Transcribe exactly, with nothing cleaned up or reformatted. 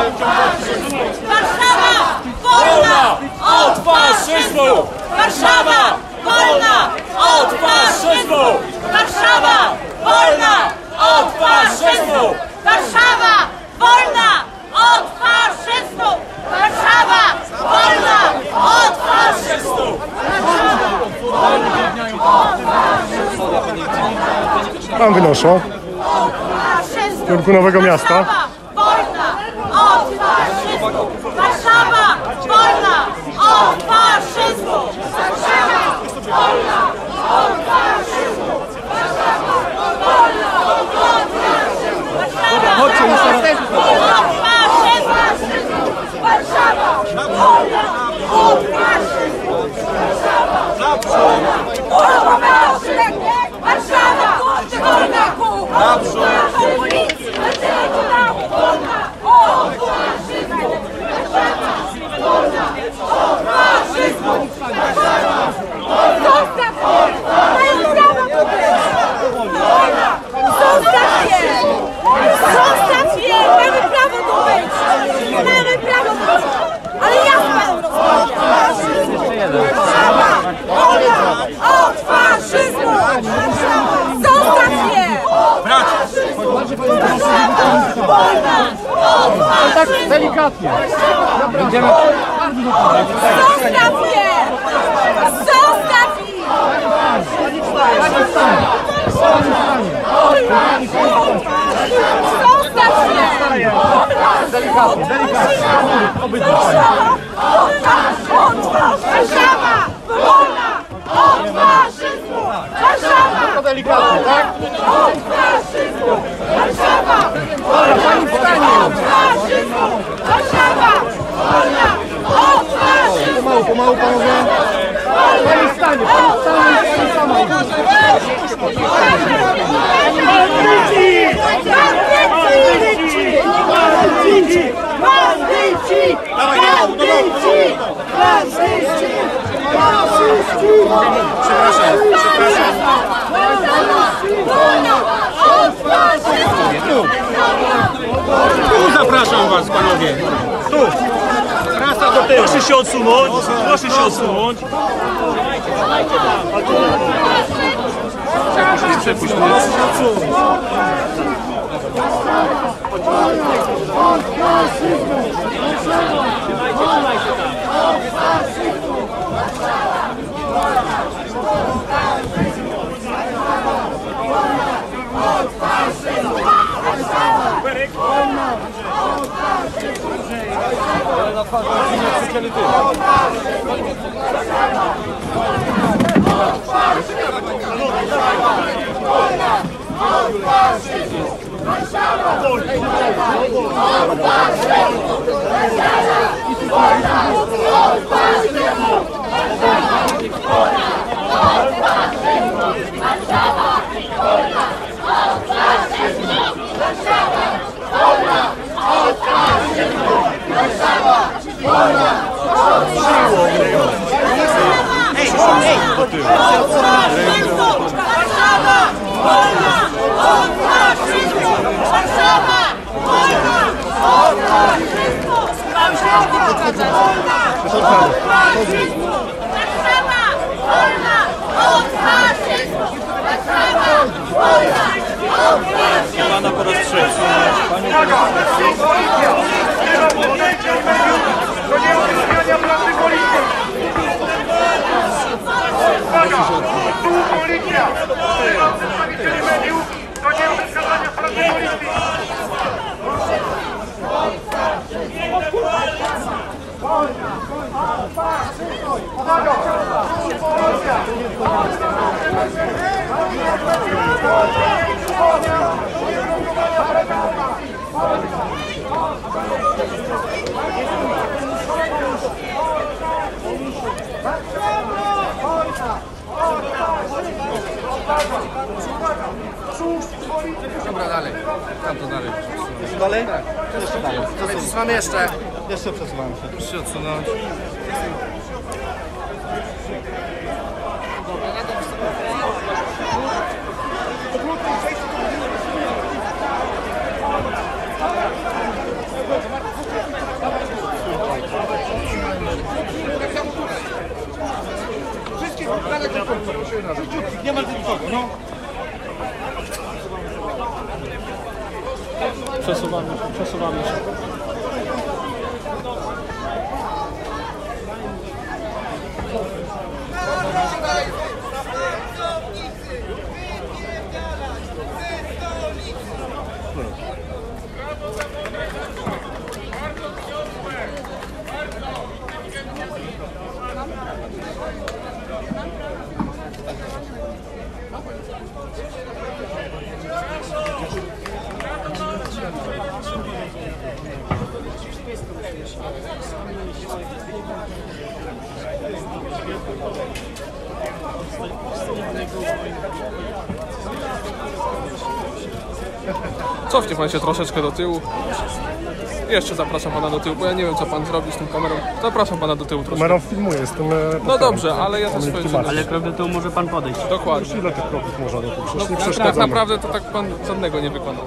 Warszawa wolna od faszyzmu! Warszawa wolna od faszyzmu! Warszawa wolna od faszyzmu! Warszawa wolna od faszyzmu! Warszawa wolna od faszyzmu! Tam wynoszą w kierunku Nowego Miasta. Wolna od faszyzmu! Warszawa wolna od faszyzmu! Warszawa wolna od faszyzmu! Warszawa wolna od faszyzmu! Warszawa wolna od faszyzmu! Warszawa wolna od faszyzmu! Warszawa wolna od policji! Wolna od faszyzmu! Warszawa wolna od faszyzmu! Zostaw mają prawo tutaj! Zostaw je! Zostaw je! Mamy prawo tu być! Mamy prawo tu być! Ale ja z panem rozmawiam! Warszawa wolna od faszyzmu! Zostaw je! Warszawa wolna od faszyzmu! Tak delikatnie. Będziemy... Zostaw je! Zostaw ich! Zostaw je! Delikatnie, delikatnie. Warszawa wolna od faszyzmu! Warszawa To delikatnie, tak? od faszyzmu! Warszawa wolna od faszyzmu! Warszawa wolna od faszyzmu! Pomału, pomału, panowie. Pani stanie, pani stanie, pani sama. Bandyci! Bandyci! Bandyci! Bandyci! Bandyci! Bandyci! Przepraszam, przepraszam. Wolna od faszyzmu! Tu zapraszam was, panowie. Tu. Rasa do tyłu. Proszę się odsunąć. Proszę się odsunąć. Nie przepuść mnie. Trzymaj się tam. Pana po raz trzeci. Do nieuzyskania pracy policji! Uwaga! Tu policja! Przedstawicieli mediów do nieuzyskania pracy policji! Uwaga! Tu policja! Dobra, dalej. Tam to dalej. Jeszcze dalej? Tak. Jeszcze dalej. Przesuwamy jeszcze. Jeszcze przesuwamy się. Proszę się odsunąć. Przesuwamy się, przesuwamy się. Cofnie pan się troszeczkę do tyłu. Jeszcze zapraszam pana do tyłu, bo ja nie wiem, co pan zrobi z tą kamerą. Zapraszam pana do tyłu troszkę. Kamerą filmuję, jestem... No dobrze, ale ja też swoje czynności. Ale krok do tyłu może pan podejść. Dokładnie. Ile tych kroków można do No, nie tak przeszkadzamy. naprawdę to tak pan żadnego nie wykonał.